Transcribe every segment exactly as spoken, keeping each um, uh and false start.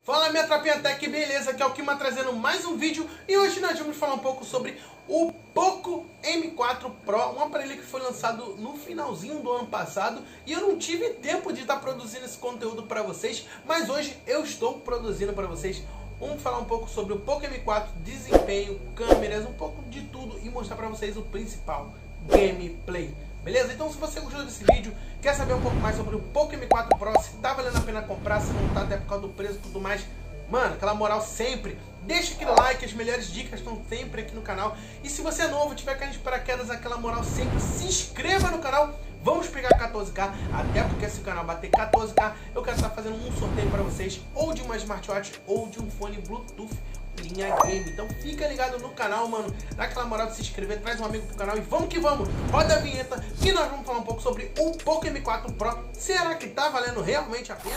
Fala minha tropinha Tech, beleza? Aqui é o Kima trazendo mais um vídeo e hoje nós vamos falar um pouco sobre o Poco M quatro Pro, um aparelho que foi lançado no finalzinho do ano passado e eu não tive tempo de estar produzindo esse conteúdo para vocês, mas hoje eu estou produzindo para vocês. Vamos falar um pouco sobre o Poco M quatro, desempenho, câmeras, um pouco de tudo e mostrar para vocês o principal, gameplay. Beleza? Então se você gostou desse vídeo, quer saber um pouco mais sobre o Poco M quatro Pro, se tá valendo a pena comprar, se não tá até por causa do preço e tudo mais, mano, aquela moral sempre, deixa aquele like, as melhores dicas estão sempre aqui no canal. E se você é novo, tiver caindo de paraquedas, aquela moral sempre, se inscreva no canal. Vamos pegar quatorze K, até porque se o canal bater quatorze K, eu quero estar fazendo um sorteio para vocês, ou de uma smartwatch, ou de um fone Bluetooth linha game. Então fica ligado no canal, mano, dá aquela moral de se inscrever, traz um amigo pro canal e vamos que vamos, roda a vinheta que nós vamos falar um pouco sobre o Poco M quatro Pro. Será que tá valendo realmente a pena?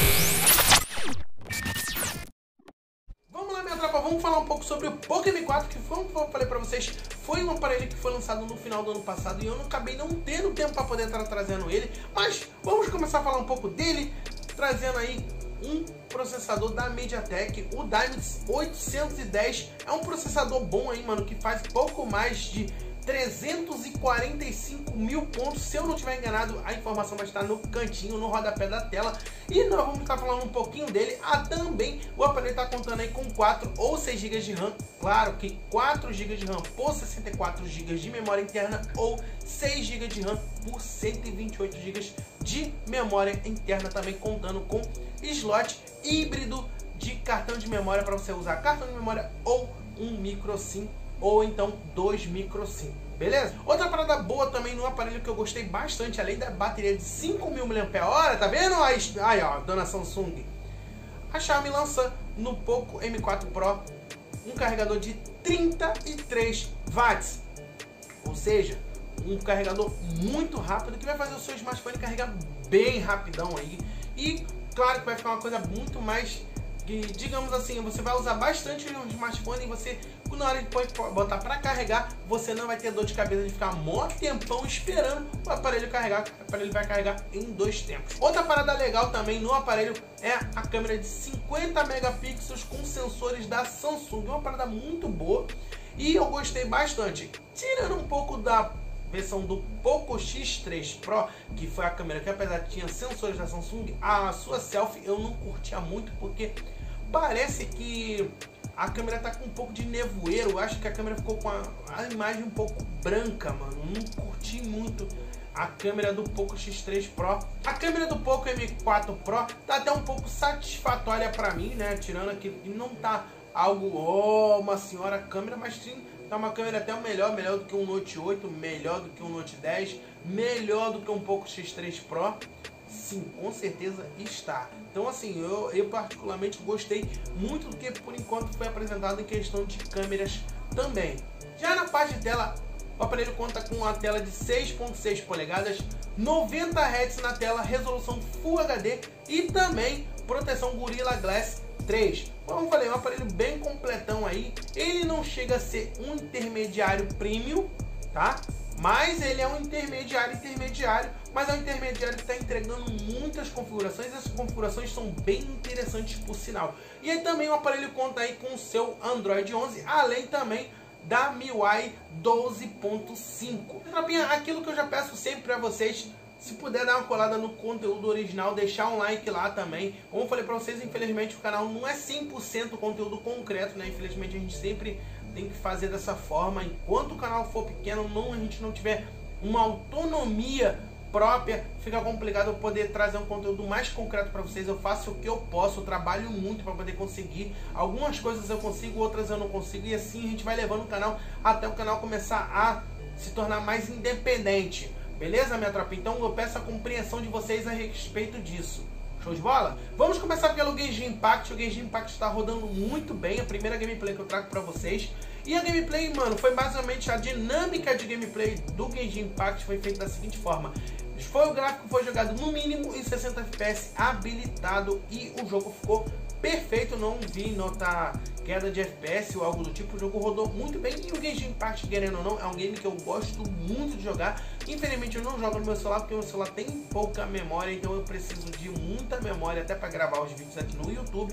Vamos lá minha tropa, vamos falar um pouco sobre o Poco M quatro, que foi, como eu falei pra vocês, foi um aparelho que foi lançado no final do ano passado e eu não acabei não tendo tempo para poder estar trazendo ele, mas vamos começar a falar um pouco dele, trazendo aí um processador da MediaTek, o Dimensity oitocentos e dez. É um processador bom aí, mano, que faz pouco mais de trezentos e quarenta e cinco mil pontos. Se eu não estiver enganado, a informação vai estar no cantinho, no rodapé da tela. E nós vamos estar falando um pouquinho dele. Ah, também o aparelho está contando aí com quatro ou seis gigas de RAM. Claro que quatro gigas de RAM por sessenta e quatro gigas de memória interna ou seis gigas de RAM por cento e vinte e oito gigas de memória interna, também contando com slot híbrido de cartão de memória para você usar cartão de memória ou um micro SIM ou então dois micro SIM, beleza? Outra parada boa também no aparelho que eu gostei bastante, além da bateria de cinco mil miliampères-hora, tá vendo? Aí ó, dona Samsung, a Xiaomi lança no Poco M quatro Pro um carregador de trinta e três watts, ou seja, um carregador muito rápido que vai fazer o seu smartphone carregar bem rapidão aí. E claro que vai ficar uma coisa muito mais, que, digamos assim, você vai usar bastante no smartphone e você, na hora de botar para carregar, você não vai ter dor de cabeça de ficar mó tempão esperando o aparelho carregar. O aparelho vai carregar em dois tempos. Outra parada legal também no aparelho é a câmera de cinquenta megapixels com sensores da Samsung. Uma parada muito boa e eu gostei bastante. Tirando um pouco da versão do Poco X três Pro, que foi a câmera que, apesar de tinha sensores da Samsung, a sua selfie eu não curtia muito, porque parece que a câmera tá com um pouco de nevoeiro. Eu acho que a câmera ficou com a, a imagem um pouco branca, mano. Não curti muito a câmera do Poco X três Pro. A câmera do Poco M quatro Pro tá até um pouco satisfatória pra mim, né? Tirando aquilo que não tá algo, ó, oh, uma senhora câmera, mas sim, tá uma câmera até melhor, melhor do que um Note oito, melhor do que um Note dez, melhor do que um Poco X três Pro. Sim, com certeza está. Então assim, eu, eu particularmente gostei muito do que por enquanto foi apresentado em questão de câmeras também. Já na parte de tela, o aparelho conta com uma tela de seis ponto seis polegadas, noventa hertz na tela, resolução Full H D e também proteção Gorilla Glass três. Como eu falei, é um aparelho bem completão aí. Ele não chega a ser um intermediário premium, tá? Mas ele é um intermediário intermediário, mas é um intermediário que está entregando muitas configurações. Essas configurações são bem interessantes por sinal. E aí também o aparelho conta aí com o seu Android onze, além também da M I U I doze ponto cinco. Tropinha, aquilo que eu já peço sempre para vocês, se puder dar uma colada no conteúdo original, deixar um like lá também. Como eu falei para vocês, infelizmente o canal não é cem por cento conteúdo concreto, né? Infelizmente a gente sempre tem que fazer dessa forma. Enquanto o canal for pequeno, não, a gente não tiver uma autonomia própria, fica complicado eu poder trazer um conteúdo mais concreto para vocês. Eu faço o que eu posso, eu trabalho muito para poder conseguir. Algumas coisas eu consigo, outras eu não consigo, e assim a gente vai levando o canal até o canal começar a se tornar mais independente. Beleza, minha tropa? Então eu peço a compreensão de vocês a respeito disso. Show de bola? Vamos começar pelo Genshin Impact. O Genshin Impact está rodando muito bem. A primeira gameplay que eu trago para vocês. E a gameplay, mano, foi basicamente a dinâmica de gameplay do Genshin Impact foi feita da seguinte forma. Foi o gráfico foi jogado no mínimo em sessenta F P S habilitado e o jogo ficou perfeito. Não vi notar queda de F P S ou algo do tipo. O jogo rodou muito bem e o Genshin Impact, querendo ou não, é um game que eu gosto muito de jogar. Infelizmente eu não jogo no meu celular porque o meu celular tem pouca memória, então eu preciso de muita memória até para gravar os vídeos aqui no YouTube.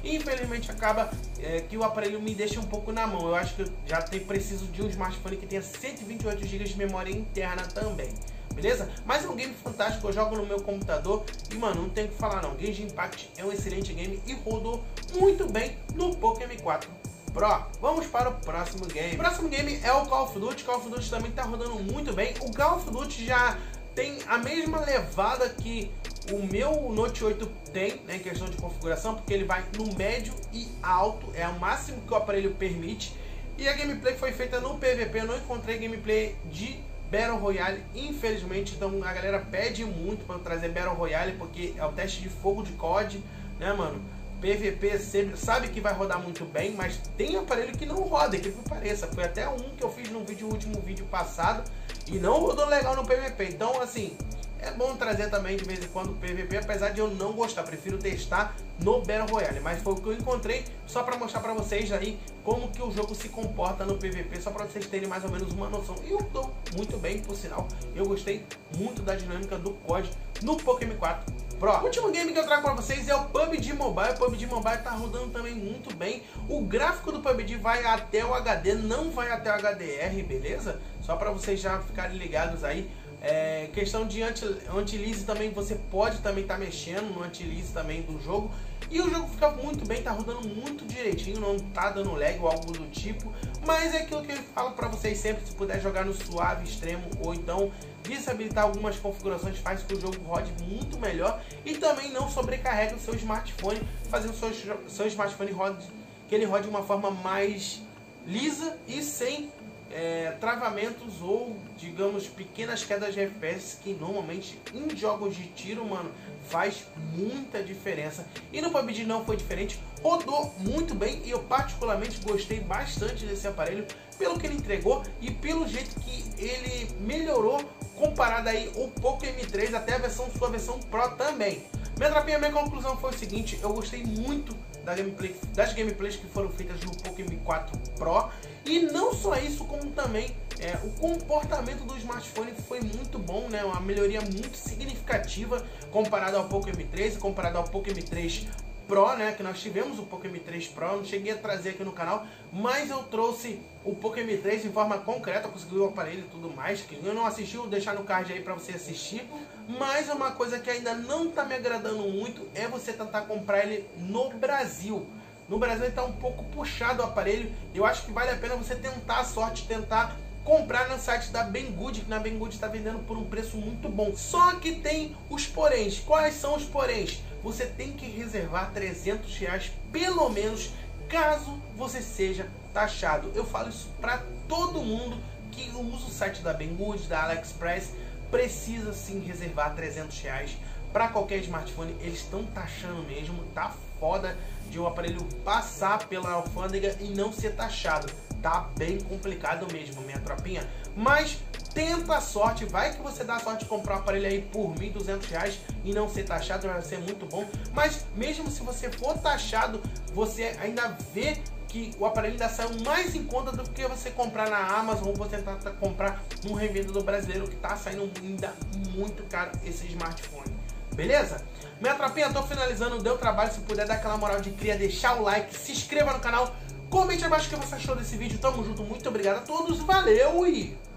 e infelizmente acaba é, que o aparelho me deixa um pouco na mão. Eu acho que eu já tenho, preciso de um smartphone que tenha cento e vinte e oito gigas de memória interna também. Beleza? Mas é um game fantástico, eu jogo no meu computador e, mano, não tem o que falar não. Genshin Impact é um excelente game e rodou muito bem no Poco M quatro Pro. Vamos para o próximo game. O próximo game é o Call of Duty. Call of Duty também tá rodando muito bem. O Call of Duty já tem a mesma levada que o meu Note oito tem, né, em questão de configuração, porque ele vai no médio e alto, é o máximo que o aparelho permite. E a gameplay foi feita no P V P, eu não encontrei gameplay de Battle Royale, infelizmente. Então a galera pede muito para eu trazer Battle Royale, porque é o teste de fogo de C O D, né, mano? P V P sempre sabe que vai rodar muito bem, mas tem aparelho que não roda, que pareça. Foi até um que eu fiz no vídeo, no último vídeo passado, e não rodou legal no P V P. Então, assim, é bom trazer também de vez em quando o P V P, apesar de eu não gostar, prefiro testar no Battle Royale. Mas foi o que eu encontrei, só para mostrar para vocês aí como que o jogo se comporta no P V P, só para vocês terem mais ou menos uma noção. E eu tô muito bem, por sinal, eu gostei muito da dinâmica do C O D no Poco M quatro Pro. O último game que eu trago para vocês é o P U B G Mobile. O P U B G Mobile tá rodando também muito bem. O gráfico do P U B G vai até o H D, não vai até o H D R, beleza? Só para vocês já ficarem ligados aí. É, questão de anti-lease também, você pode também estar tá mexendo no anti-lease também do jogo. E o jogo fica muito bem, tá rodando muito direitinho, não tá dando lag ou algo do tipo. Mas é aquilo que eu falo pra vocês sempre, se puder jogar no suave extremo ou então desabilitar algumas configurações, faz com que o jogo rode muito melhor. E também não sobrecarrega o seu smartphone, fazendo o seu, seu smartphone rode, que ele rode de uma forma mais lisa e sem É, travamentos ou, digamos, pequenas quedas de F P S, que normalmente em jogos de tiro, mano, faz muita diferença. E no P U B G não foi diferente, rodou muito bem e eu particularmente gostei bastante desse aparelho pelo que ele entregou e pelo jeito que ele melhorou comparado aí o Poco M três até a versão sua versão Pro também. Minha tropinha, minha conclusão foi o seguinte: eu gostei muito da gameplay, das gameplays que foram feitas no Poco M quatro Pro. E não só isso, como também é, o comportamento do smartphone foi muito bom, né? Uma melhoria muito significativa comparado ao Poco M três, comparado ao Poco M três Pro, né? Que nós tivemos o Poco M três Pro, eu não cheguei a trazer aqui no canal, mas eu trouxe o Poco M três de forma concreta, consegui o aparelho e tudo mais. Que eu não assisti, vou deixar no card aí para você assistir. Mas uma coisa que ainda não tá me agradando muito é você tentar comprar ele no Brasil. No Brasil está um pouco puxado o aparelho. Eu acho que vale a pena você tentar a sorte, tentar comprar no site da Banggood, que na Banggood está vendendo por um preço muito bom. Só que tem os poréns. Quais são os poréns? Você tem que reservar trezentos reais pelo menos, caso você seja taxado. Eu falo isso para todo mundo que usa o site da Banggood, da AliExpress. Precisa sim reservar trezentos reais para qualquer smartphone. Eles estão taxando mesmo, tá foda de um aparelho passar pela alfândega e não ser taxado. Tá bem complicado mesmo, minha tropinha. Mas tenta a sorte, vai que você dá a sorte de comprar um aparelho aí por mil e duzentos reais e não ser taxado, vai ser muito bom. Mas mesmo se você for taxado, você ainda vê que o aparelho ainda saiu mais em conta do que você comprar na Amazon ou você tentar comprar num revendedor brasileiro, que tá saindo ainda muito caro esse smartphone. Beleza? Minha tropinha, tô finalizando, deu trabalho. Se puder dar aquela moral de cria, deixar o like, se inscreva no canal, comente abaixo o que você achou desse vídeo. Tamo junto, muito obrigado a todos, valeu e